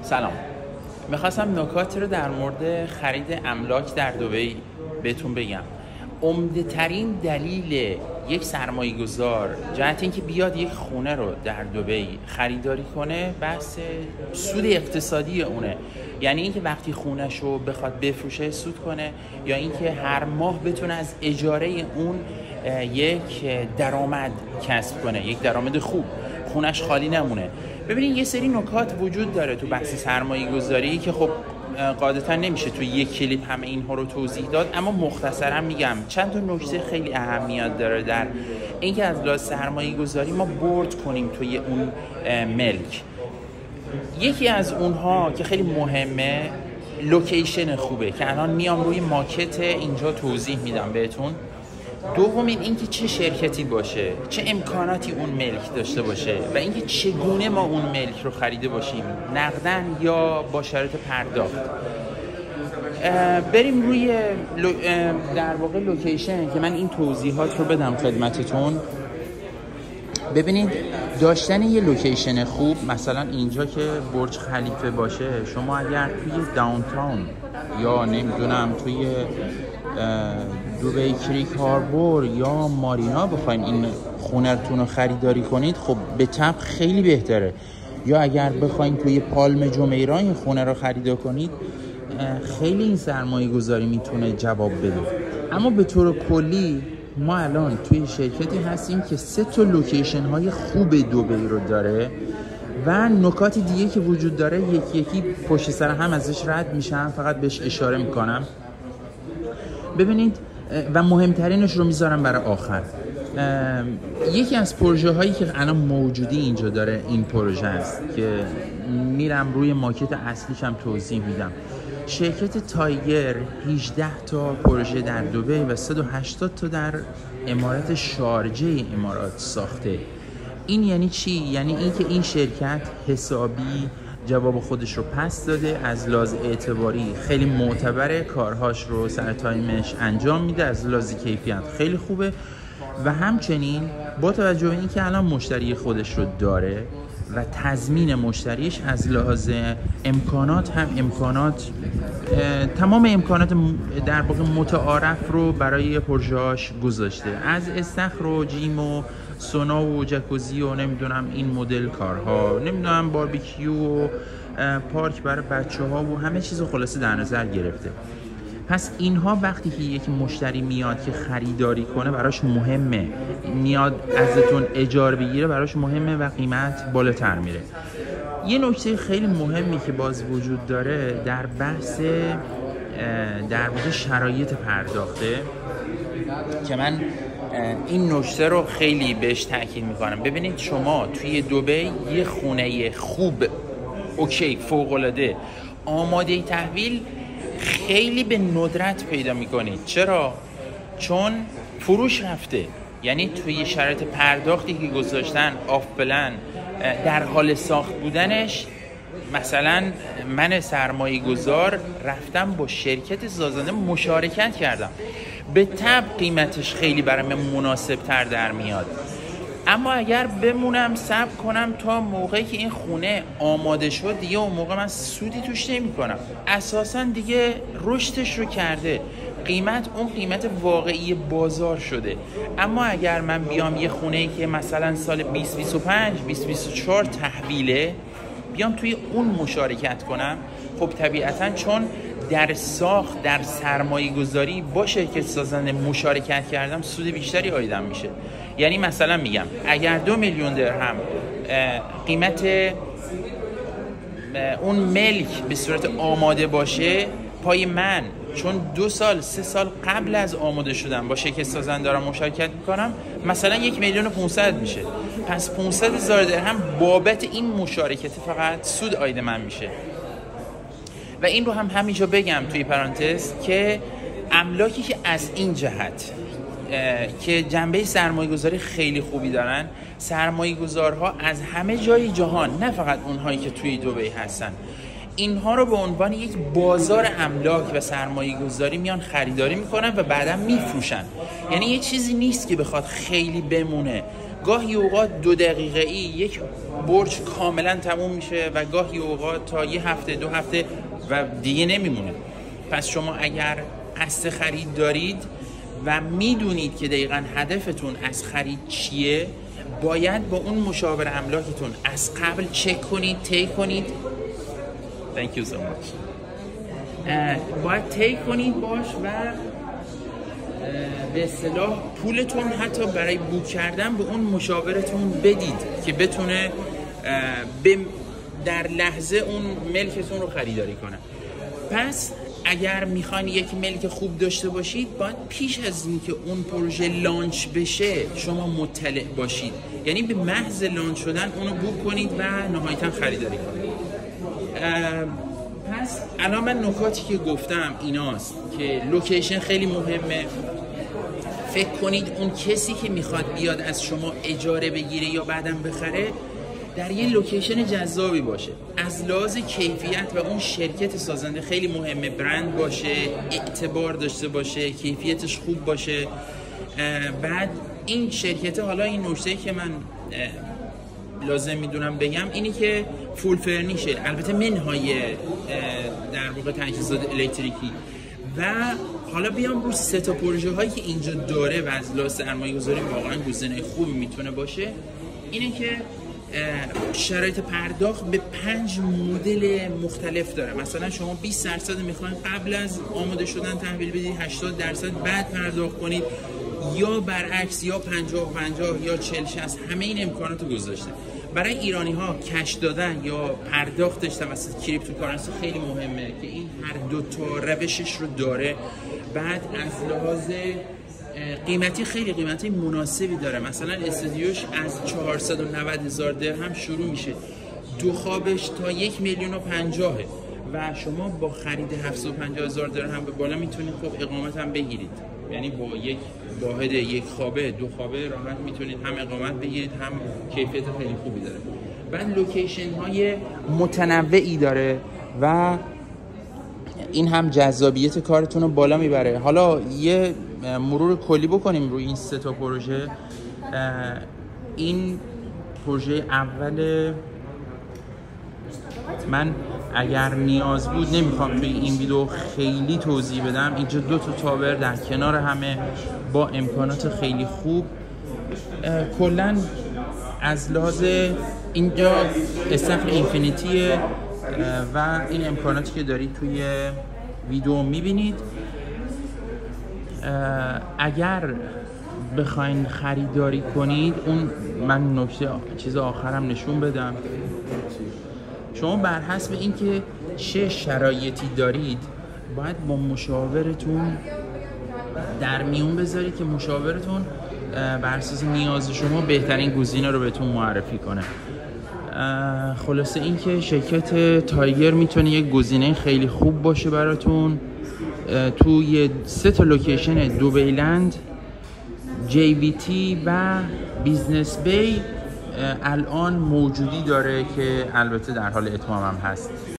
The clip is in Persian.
سلام. میخواستم نکات رو در مورد خرید املاک در دبی بهتون بگم. عمده ترین دلیل یک سرمایه گذار جهت اینکه بیاد یک خونه رو در دبی خریداری کنه بحث سود اقتصادی اونه. یعنی اینکه وقتی خونش رو بخواد بفروشه سود کنه، یا اینکه هر ماه بتونه از اجاره اون یک درآمد کسب کنه، یک درآمد خوب، خونش خالی نمونه. ببینید یه سری نکات وجود داره تو بحث سرمایه گذاری که خب قاعدتا نمیشه تو یک کلیپ همه اینها رو توضیح داد، اما مختصرا میگم چند تا نکته خیلی اهمیت داره در اینکه از لحاظ سرمایه گذاری ما برد کنیم توی اون ملک. یکی از اونها که خیلی مهمه لوکیشن خوبه که الان میام روی ماکت اینجا توضیح میدم بهتون. دومین اینکه چه شرکتی باشه، چه امکاناتی اون ملک داشته باشه و اینکه چگونه ما اون ملک رو خریده باشیم، نقدن یا با شرط پرداخت. بریم روی در واقع لوکیشن که من این توضیحات رو بدم خدمتتون. ببینید داشتن یه لوکیشن خوب، مثلا اینجا که برج خلیفه باشه، شما اگر توی داونتاون یا نمیدونم توی دبی کریک هاربور یا مارینا بخواین این خونه‌تون رو خریداری کنید، خب به طب خیلی بهتره. یا اگر بخواین توی پالم جمیرا این خونه رو خریدار کنید، خیلی این سرمایه گذاری میتونه جواب بده. اما به طور کلی ما الان توی شرکتی هستیم که 3 تا لوکیشن های خوب دبی رو داره و نکات دیگه که وجود داره یکی یکی پشت سر هم ازش رد میشم، فقط بهش اشاره میکنم. ببینید و مهمترینش رو میذارم برای آخر. یکی از پروژه هایی که الان موجودی اینجا داره این پروژه است که میرم روی ماکت اصلیش هم توضیح میدم. شرکت تایگر 18 تا پروژه در دبی و 180 تا در امارات شارجه امارات ساخته. این یعنی چی؟ یعنی اینکه این شرکت حسابی جواب خودش رو پس داده، از لحاظ اعتباری خیلی معتبره، کارهاش رو سر تایمش انجام میده، از لحاظ کیفیت خیلی خوبه و همچنین با توجه به اینکه الان مشتری خودش رو داره و تضمین مشتریش از لحاظ امکانات هم تمام امکانات در واقع متعارف رو برای پروژه‌اش گذاشته، از استخر و جیم و سونا و جکوزی و نمیدونم این مدل کارها، نمیدونم باربیکیو و پارک برای بچه‌ها و همه چیزو خلاصه در نظر گرفته. پس اینها وقتی که یک مشتری میاد که خریداری کنه براش مهمه، میاد ازتون اجاره بگیره براش مهمه و قیمت بالاتر میره. یه نکته خیلی مهمی که باز وجود داره در بحث در واقع شرایط پرداخته که من این نکته رو خیلی بهش تاکید میکنم. ببینید شما توی دبی یه خونه خوب، اوکی، فوق‌العاده، آماده تحویل خیلی به ندرت پیدا میکنید. چرا؟ چون فروش رفته. یعنی توی شرایط پرداختی که گذاشتن آف پلن در حال ساخت بودنش، مثلا من سرمایه گذار رفتم با شرکت سازنده مشارکت کردم، به طب قیمتش خیلی برای من مناسب تر در میاد. اما اگر بمونم صبر کنم تا موقعی که این خونه آماده شد، دیگه اون موقع من سودی توش نمی کنم، اساسا دیگه رشدش رو کرده، قیمت اون قیمت واقعی بازار شده. اما اگر من بیام یه خونه‌ای که مثلا سال 2025 2024 تحویله بیام توی اون مشارکت کنم، خب طبیعتاً چون در ساخت، در سرمایه گذاری با شرکت سازنده مشارکت کردم، سود بیشتری عایدم میشه. یعنی مثلا میگم اگر 2 میلیون درهم قیمت اون ملک به صورت آماده باشه، پای من چون 2 سال 3 سال قبل از آماده شدن با شرکت سازنده دارم مشارکت میکنم، مثلا 1,500,000 میشه. پس 500,000 درهم بابت این مشارکت فقط سود عاید من میشه. و این رو هم همینجا بگم توی پرانتز که املاکی که از این جهت که جنبه سرمایه گذاری خیلی خوبی دارن، سرمایه گذارها از همه جای جهان، نه فقط اونهایی که توی دبی هستن، اینها رو به عنوان یک بازار املاک و سرمایه گذاری میان خریداری میکنن و بعدا میفروشن. یعنی یه چیزی نیست که بخواد خیلی بمونه. گاهی اوقات 2 دقیقه ای یک برج کاملا تموم میشه و گاهی اوقات تا 1 هفته 2 هفته و دیگه نمیمونه. پس شما اگر قصد خرید دارید و میدونید که دقیقاً هدفتون از خرید چیه، باید با اون مشاور املاکتون از قبل چک کنید، طی کنید. Thank you so much. باید طی کنید باش و به اصطلاح پولتون حتی برای بوک کردن به اون مشاورتون بدید که بتونه در لحظه اون ملکتون رو خریداری کنه. پس اگر میخواین یک ملک خوب داشته باشید، باید پیش از اینکه اون پروژه لانچ بشه شما مطلع باشید، یعنی به محض لانچ شدن اونو بوک کنید و نهایتا خریداری کنید. پس الان من نکاتی که گفتم ایناست که لوکیشن خیلی مهمه. فکر کنید اون کسی که میخواد بیاد از شما اجاره بگیره یا بعدم بخره در یه لوکیشن جذابی باشه، از لحاظ کیفیت و اون شرکت سازنده خیلی مهمه، برند باشه، اعتبار داشته باشه، کیفیتش خوب باشه. بعد این شرکت، حالا این نکته که من لازم میدونم بگم اینی که فول فرنیشه، البته منهای در واقع تجهیزات الکتریکی. و حالا بیام رو 3 تا پروژه هایی که اینجا داره و از لحاظ سرمایه‌گذاری واقعا گزینه خوبی میتونه باشه، اینه که شرایط پرداخت به 5 مدل مختلف داره. مثلا شما 20% میخواین قبل از آماده شدن تحویل بدید، 80% بعد پرداخت کنید، یا برعکس، یا 50-50 یا 40-60. همه این امکانات رو گذاشته. برای ایرانی ها کش دادن یا پرداختش توسط کریپتوکارنسی خیلی مهمه که این هر 2 تا روشش رو داره. بعد از لحاظ قیمتی خیلی قیمتی مناسبی داره. مثلا استودیوش از 490,000 درهم شروع میشه، 2 خوابش تا 1,050,000 و شما با خرید 750,000 درهم به بالا میتونید خب اقامت هم بگیرید. یعنی با یک واحد 1 خوابه 2 خوابه راحت میتونید هم اقامت بگیرید هم کیفیت خیلی خوبی داره. بعد لوکیشن های متنوعی داره و این هم جذابیت کارتون رو بالا میبره. حالا یه مرور کلی بکنیم روی این 3 تا پروژه. این پروژه اول من اگر نیاز بود نمیخوام توی این ویدیو خیلی توضیح بدم. اینجا 2 تا تاور در کنار همه با امکانات خیلی خوب. کلا از لحاظ اینجا استخر اینفینیتیه و این امکاناتی که دارید توی ویدیو میبینید. اگر بخواین خریداری کنید، اون من نکته چیز آخرم نشون بدم، شما بر حسب اینکه چه شرایطی دارید باید با مشاورتون در میون بذارید که مشاورتون بر اساس نیاز شما بهترین گزینه رو بهتون معرفی کنه. خلاصه اینکه شرکت تایگر میتونه یک گزینه خیلی خوب باشه براتون. توی 3 تا لوکیشن دبی لند، JVT و بیزنس بی الان موجودی داره که البته در حال اتمام هم هست.